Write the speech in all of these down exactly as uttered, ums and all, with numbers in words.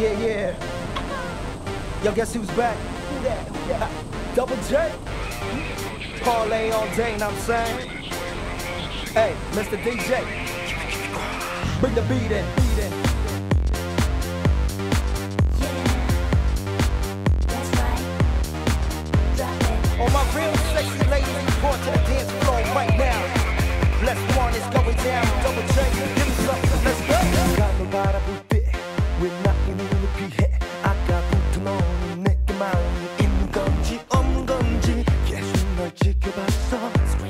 Yeah, yeah. Yo, guess who's back? Who that? Who that? Double J. Parlay all day, know what I'm saying? Hey, Mister D J. Bring the beat in, beat in. All my real sexy ladies report to the dance floor right now. Bless one is going down. Double J, give me something. Let's go. 널 바라볼 때 왜 나의 눈을 피해? 아까부터 너는 내게 마음이 있는 건지 없는 건지 계속 널 지켜봤어.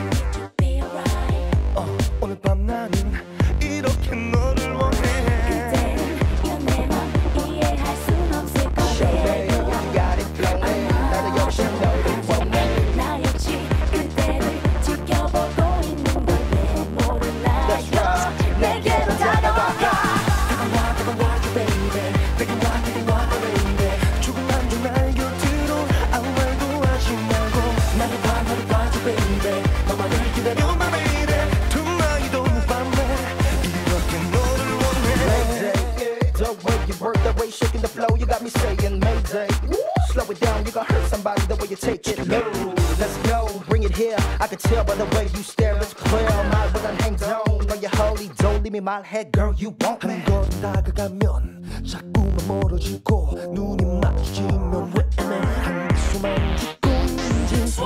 어, 오늘 밤 나는 이렇게 너를 원해. 그댄 내 맘 이해할 순 없을 건데. You got it flowing. 나도 역시 너를 원해. 나였지 그대를 지켜보고 있는 걸 왜 몰라. That's right. 내게로 다가와. 다가와 다가와 baby. 다가와 다가와 baby. 조금만 더 날 곁으로 아무 말도 하지 말고 나를 봐 나를 봐줘 baby. 너만을 기다려 my baby. Tonight 오늘 밤에 이렇게 너를 원해. Mayday, the way you work, the way shaking the flow, you got me saying Mayday. Slow it down, you gon' hurt somebody the way you take it low. Let's go, bring it here. I can tell by the way you stare, it's clear. 말보단 행동, 너의 holy don't leave me 말해, girl, you want me. 한 걸음 다가가면 자꾸만 멀어지고 눈이 마주치면 왜 애매 한 미소만 짓고 있는지.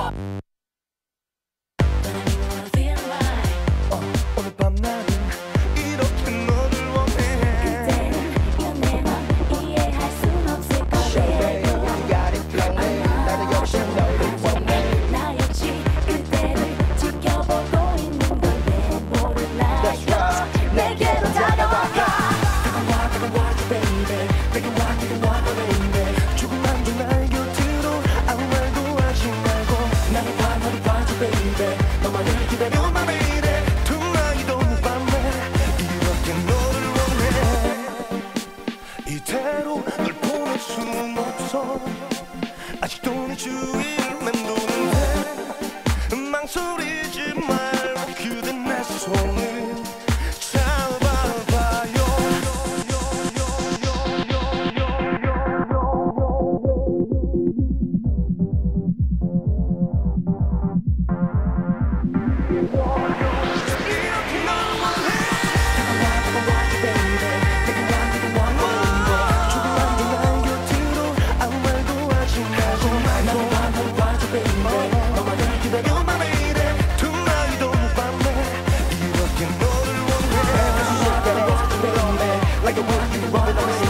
어, 오늘 밤 나는 이렇게 너를 원해. 그댄 내 맘 이해할 순 없을 건데. You got it flowing. 나도 역시 너를 원해. 나였지 그대를 지켜보고 있는 걸 왜 몰라. That's right. 내게로 다가와. 다가와 다가와 baby. 다가와 다가와 baby. 조금만 더 날 곁으로 아무 말도 하지 말고 나를 봐 나를 봐줘 baby. 너만을 기다려 my baby. Tonight 오늘 밤에 이렇게 너를 원해. 이대로 널 보낼 수는 없어. 아직도 네 주위를 맴도는데 망설이지 말고 그대 내 손을 잡아봐요. 이렇게 널 원해. 다가와 다가와 baby. 다가와 다가와 조금만 더 날 곁으로 아무 말도 하지 말고 나를 봐 나를 봐줘 baby. 너만을 기다려 my baby. Tonight 오늘 밤에 이렇게 너를 원해. Like a wolf, you run it on me.